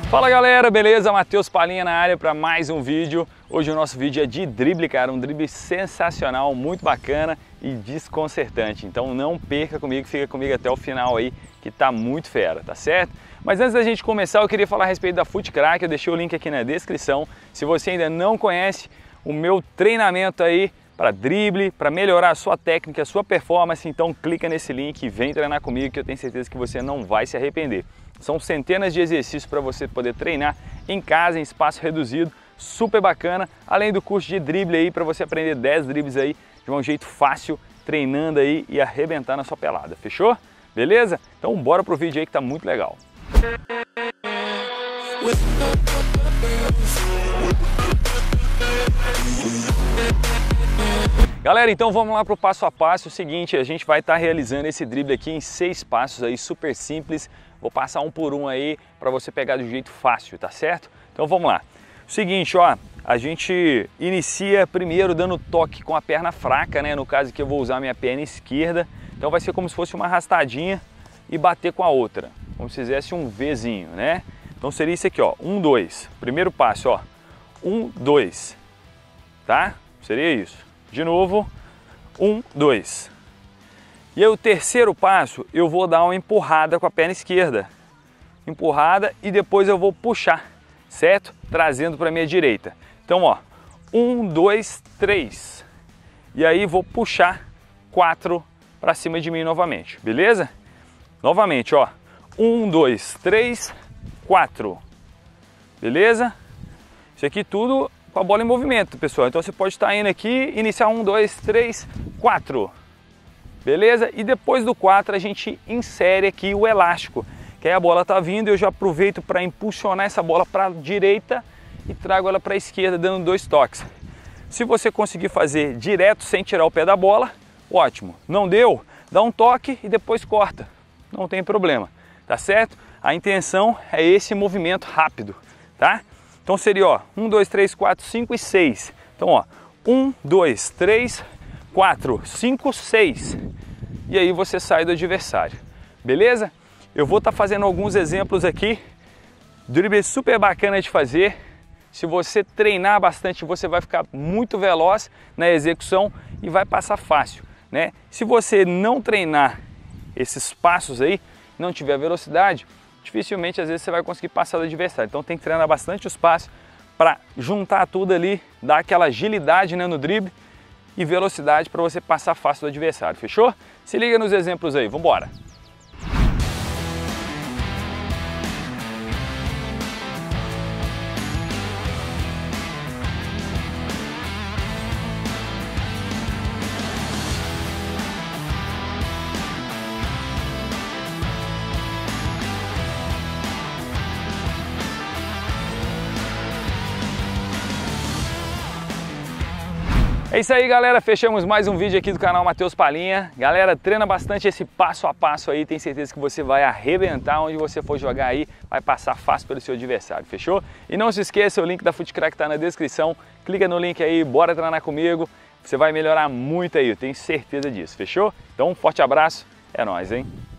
Fala galera, beleza? Matheus Palinha na área para mais um vídeo. Hoje o nosso vídeo é de drible, cara, um drible sensacional, muito bacana e desconcertante. Então não perca comigo, fica comigo até o final aí, que tá muito fera, tá certo? Mas antes da gente começar, eu queria falar a respeito da FootCrack, eu deixei o link aqui na descrição. Se você ainda não conhece o meu treinamento aí para drible, para melhorar a sua técnica, a sua performance, então clica nesse link e vem treinar comigo que eu tenho certeza que você não vai se arrepender. São centenas de exercícios para você poder treinar em casa, em espaço reduzido, super bacana, além do curso de drible aí para você aprender 10 dribles aí de um jeito fácil, treinando aí e arrebentar na sua pelada, fechou? Beleza? Então bora pro vídeo aí que tá muito legal. Galera, então vamos lá para o passo a passo. O seguinte, a gente vai estar realizando esse drible aqui em 6 passos aí, super simples. Vou passar um por um aí para você pegar do jeito fácil, tá certo? Então vamos lá. O seguinte, ó, a gente inicia primeiro dando toque com a perna fraca, né? No caso aqui eu vou usar a minha perna esquerda. Então vai ser como se fosse uma arrastadinha e bater com a outra. Como se fizesse um Vzinho, né? Então seria isso aqui, ó, 1, 2. Primeiro passo, ó, 1, 2, tá? Seria isso. De novo, 1, 2. E aí o terceiro passo, eu vou dar uma empurrada com a perna esquerda. Empurrada e depois eu vou puxar, certo? Trazendo para a minha direita. Então, ó, 1, 2, 3. E aí vou puxar 4 para cima de mim novamente, beleza? Novamente, ó, 1, 2, 3, 4. Beleza? Isso aqui tudo com a bola em movimento, pessoal. Então você pode estar indo aqui, iniciar 1, 2, 3, 4. Beleza? E depois do 4 a gente insere aqui o elástico. Que aí a bola tá vindo, eu já aproveito para impulsionar essa bola para a direita e trago ela para a esquerda, dando 2 toques. Se você conseguir fazer direto sem tirar o pé da bola, ótimo. Não deu? Dá um toque e depois corta. Não tem problema, tá certo? A intenção é esse movimento rápido, tá? Então seria, ó, 1, 2, 3, 4, 5 e 6. Então, ó, 1, 2, 3, 4, 5, 6. E aí você sai do adversário, beleza? Eu vou estar fazendo alguns exemplos aqui. Drible super bacana de fazer. Se você treinar bastante, você vai ficar muito veloz na execução e vai passar fácil, né? Se você não treinar esses passos aí, não tiver velocidade, dificilmente às vezes você vai conseguir passar do adversário. Então tem que treinar bastante os passos para juntar tudo ali, dar aquela agilidade, né, no drible e velocidade para você passar fácil do adversário, fechou? Se liga nos exemplos aí, vamos embora! É isso aí, galera, fechamos mais um vídeo aqui do canal Matheus Palinha. Galera, treina bastante esse passo a passo aí, tem certeza que você vai arrebentar onde você for jogar aí, vai passar fácil pelo seu adversário, fechou? E não se esqueça, o link da FootCrack tá na descrição, clica no link aí, bora treinar comigo, você vai melhorar muito aí, eu tenho certeza disso, fechou? Então, um forte abraço, é nóis, hein?